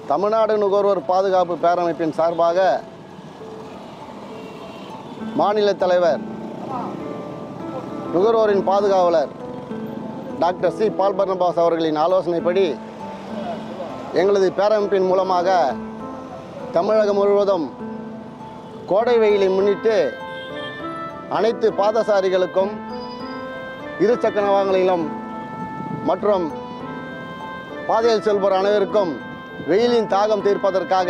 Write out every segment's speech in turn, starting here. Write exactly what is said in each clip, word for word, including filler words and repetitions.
தமிழ்நாடு நுகர்வோர் பாதுகாப்பு பேரமைப்பின் சார்பாக மாநில தலைவர் நுகர்வோரின் பாதுகாவலர் டாக்டர் சி பால் பர்னபாஸ் அவர்களின் ஆலோசனைப்படி எங்களது பேரமைப்பின் மூலமாக தமிழகம் முழுவதும் கோடை வெயிலை முன்னிட்டு அனைத்து பாதசாரிகளுக்கும் இருசக்கர வாகனங்களிலும் மற்றும் பாதையில் செல்வோர் அனைவருக்கும் வெயிலின் தாகம் தீர்ப்பதற்காக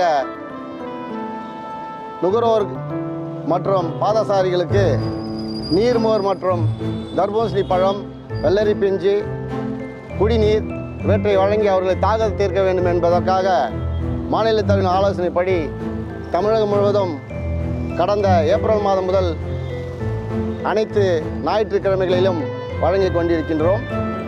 நுகர்வோர் மற்றும் பாதசாரிகளுக்கு நீர்மோர் மற்றும் தர்பூசணி பழம், வெள்ளரி பிஞ்சு, குடிநீர் இவற்றை வழங்கி அவர்களை தாகம் தீர்க்க வேண்டும் என்பதற்காக மாநில தலைவரின் ஆலோசனைப்படி தமிழகம் முழுவதும் கடந்த ஏப்ரல் மாதம் முதல் அனைத்து ஞாயிற்றுக்கிழமைகளிலும் வழங்கி கொண்டிருக்கின்றோம்.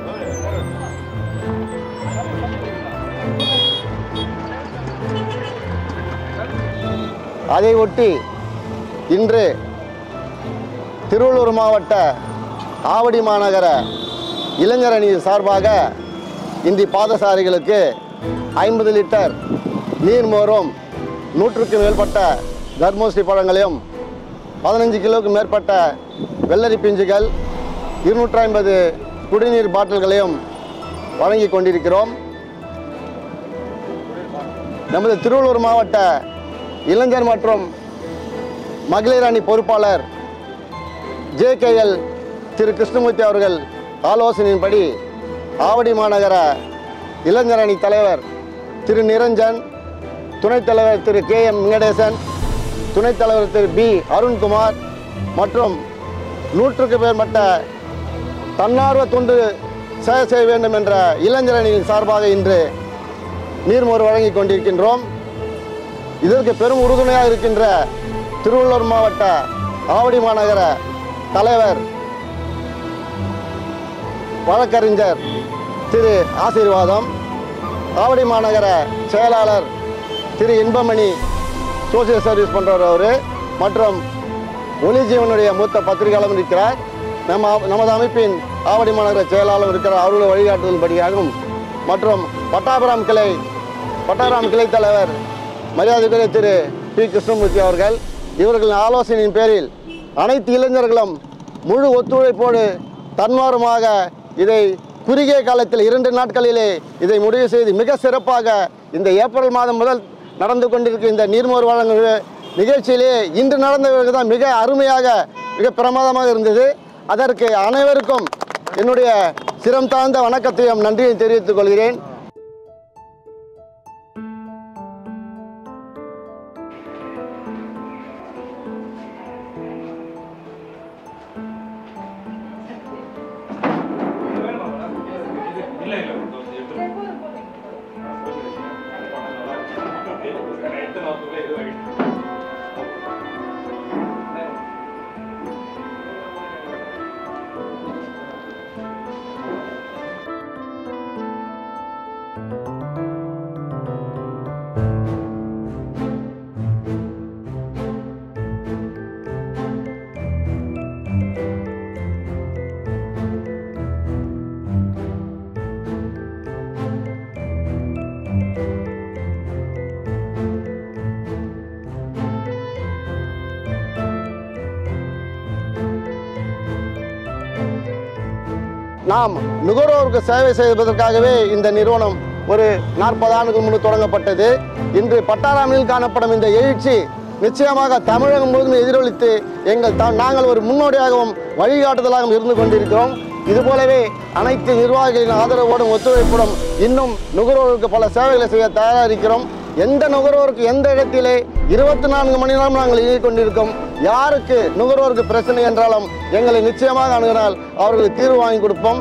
அதை ஒட்டி இன்று திருவள்ளூர் மாவட்ட ஆவடி மாநகர இளைஞர் அணி சார்பாக இன்று பாதசாரிகளுக்கு ஐம்பது லிட்டர் நீர்மோரும் நூற்றுக்கும் மேற்பட்ட தர்பூசணி பழங்களையும் பதினஞ்சு கிலோவுக்கு மேற்பட்ட வெள்ளரி பிஞ்சுகள் இருநூற்றி ஐம்பது குடிநீர் பாட்டில்களையும் வழங்கி கொண்டிருக்கிறோம். நமது திருவள்ளூர் மாவட்ட இளைஞர் மற்றும் மகளிர் அணி பொறுப்பாளர் J K L Thiru Krishnamurthy அவர்கள் ஆலோசனையின்படி ஆவடி மாநகர இளைஞர் அணி தலைவர் திரு நிரஞ்சன், துணைத் தலைவர் திரு கே எம் வெங்கடேசன், துணைத் தலைவர் திரு பி அருண்குமார் மற்றும் நூற்றுக்கு மேற்பட்ட தன்னார்வ தொண்டு சேவை செய்ய வேண்டும் என்ற இளைஞர் அணியின் சார்பாக இன்று நீர்மோர் வழங்கி கொண்டிருக்கின்றோம். இதற்கு பெரும் உறுதுணையாக இருக்கின்ற திருவள்ளூர் மாவட்ட ஆவடி மாநகர தலைவர் வழக்கறிஞர் திரு ஆசீர்வாதம், ஆவடி மாநகர செயலாளர் திரு இன்பமணி சோசியல் சர்வீஸ் பண்ணுறவர் அவர் மற்றும் ஒளிஜீவனுடைய மூத்த பத்திரிகையாளரும் இருக்கிறார். நம்ம நமது அமைப்பின் ஆவடி மாநகர செயலாளரும் இருக்கிறார். அவர்களுடைய வழிகாட்டுதல்படியாகவும் மற்றும் பட்டாபுரம் கிளை பட்டாபுரம் கிளை தலைவர் மரியாதைக்குரிய திரு பி கிருஷ்ணமூர்த்தி அவர்கள் இவர்களின் ஆலோசனையின் பேரில் அனைத்து இளைஞர்களும் முழு ஒத்துழைப்போடு தன்மாரமாக இதை குறுகிய காலத்தில் இரண்டு நாட்களிலே இதை முடிவு செய்து மிக சிறப்பாக இந்த ஏப்ரல் மாதம் முதல் நடந்து கொண்டிருக்கும் இந்த நீர்மோர் வழங்கும் நிகழ்ச்சியிலே இன்று நடந்தவர்கள் தான் மிக அருமையாக மிக பிரமாதமாக இருந்தது. அதற்கு அனைவருக்கும் என்னுடைய சிரம் தாழ்ந்த வணக்கத்தையும் நன்றியை தெரிவித்துக் கொள்கிறேன். நாம் நுகர்வோருக்கு சேவை செய்வதற்காகவே இந்த நிறுவனம் ஒரு நாற்பது ஆண்டுகள் முன்பு தொடங்கப்பட்டது. இன்று பட்டாராமில் காணப்படும் இந்த எழுச்சி நிச்சயமாக தமிழகம் முழுவதும் எதிரொலித்து எங்கள் த நாங்கள் ஒரு முன்னோடியாகவும் வழிகாட்டுதலாகவும் இருந்து கொண்டிருக்கிறோம். இதுபோலவே அனைத்து நிர்வாகிகளின் ஆதரவோடும் ஒத்துழைப்புடன் இன்னும் நுகர்வோருக்கு பல சேவைகளை செய்ய தயாராக இருக்கிறோம். எந்த நுகர்வோருக்கு எந்த இடத்திலே இருபத்தி நான்கு மணி நேரம் நாங்கள் இயங்கிக் கொண்டிருக்கோம். யாருக்கு நுகர்வோருக்கு பிரச்சனை என்றாலும் எங்களை நிச்சயமாக அணுகினால் அவர்களுக்கு தீர்வு வாங்கி கொடுப்போம்.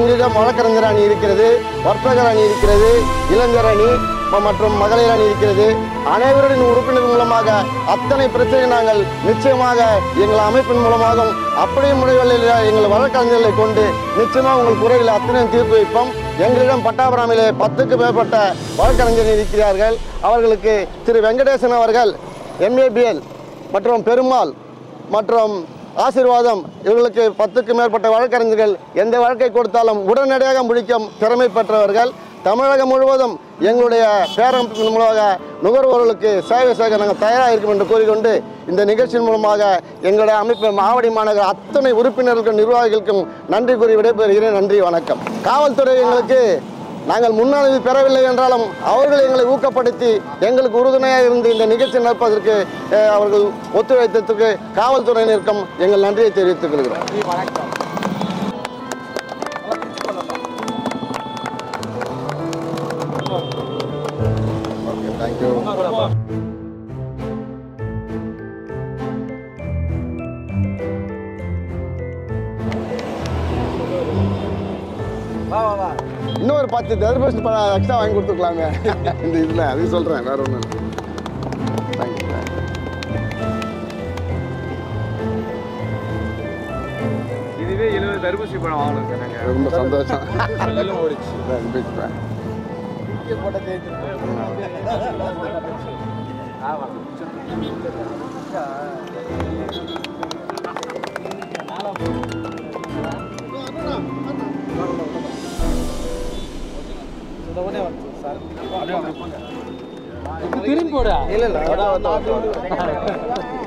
எங்களிடம் வழக்கறிஞர் அணி இருக்கிறது, வர்த்தகர் அணி இருக்கிறது, இளைஞர் அணி மற்றும் மகளிர் அணி இருக்கிறது. அனைவரின் உறுப்பினர் மூலமாக அத்தனை பிரச்சனை நாங்கள் நிச்சயமாக எங்கள் அமைப்பின் மூலமாகவும் அப்படியே முறைகளில் எங்கள் வழக்கறிஞர்களை கொண்டு நிச்சயமாக உங்கள் குறைகளை அத்தனையும் தீர்த்து வைப்போம். எங்களிடம் பட்டாபுராமிலே பத்துக்கு மேற்பட்ட வழக்கறிஞர்கள் இருக்கிறார்கள். அவர்களுக்கு திரு வெங்கடேசன் அவர்கள் எம்ஏபிஎல் மற்றும் பெருமாள் மற்றும் ஆசீர்வாதம் இவர்களுக்கு பத்துக்கு மேற்பட்ட வழக்கறிஞர்கள் எந்த வழக்கை கொடுத்தாலும் உடனடியாக முடிக்கும் திறமை பெற்றவர்கள். தமிழகம் முழுவதும் எங்களுடைய பேரமைப்பின் மூலமாக நுகர்வோர்களுக்கு சேவை செய்ய நாங்கள் தயாராக இருக்கும் என்று கூறிக்கொண்டு இந்த நிகழ்ச்சியின் மூலமாக எங்களுடைய அமைப்பு ஆவடி மாநகர அத்தனை உறுப்பினர்களுக்கும் நிர்வாகிகளுக்கும் நன்றி கூறி விடைபெறுகிறேன். நன்றி, வணக்கம். காவல்துறை எங்களுக்கு நாங்கள் முன்னனுமதி பெறவில்லை என்றாலும் அவர்கள் எங்களை ஊக்கப்படுத்தி எங்களுக்கு உறுதுணையாக இருந்து இந்த நிகழ்ச்சி நடப்பதற்கு அவர்கள் ஒத்துழைத்ததற்கு காவல்துறையினருக்கும் எங்கள் நன்றியை தெரிவித்துக் கொள்கிறோம். தேங்க்யூ. இன்னொரு பத்து தர்பூசணி பழம் எக்ஸ்ட்ரா வாங்கி கொடுத்துக்கலாமே இந்த இதில், அது சொல்கிறேன், வேற ஒன்றும் இல்லை. தேங்க்யூ. இதுவே எழுபது தர்பூசணி பழம் வாங்கணும் சார். நாங்கள் ரொம்ப சந்தோஷம். திரும்பி போட இல்லை இல்லை